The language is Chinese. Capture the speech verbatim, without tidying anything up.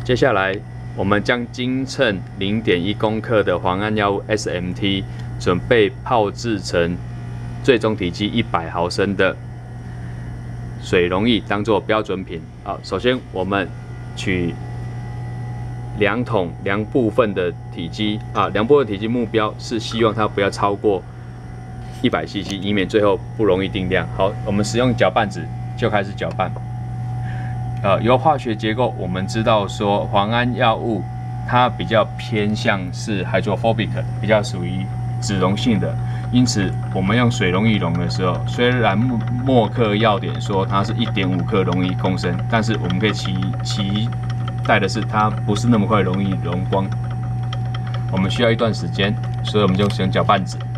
接下来，我们将精称零点一公克的磺胺药物 S M T 准备泡制成最终体积一百毫升的水溶液，当做标准品。好，首先我们取两桶量部分的体积啊，量部分体积目标是希望它不要超过一百 C C， 以免最后不容易定量。好，我们使用搅拌纸就开始搅拌。呃，由化学结构我们知道说，磺胺药物它比较偏向是 hydrophobic， 比较属于脂溶性的，因此我们用水溶液溶的时候，虽然默克药典说它是 一点五克溶一公升，但是我们可以期期待的是它不是那么快容易溶光，我们需要一段时间，所以我们就使用搅拌纸。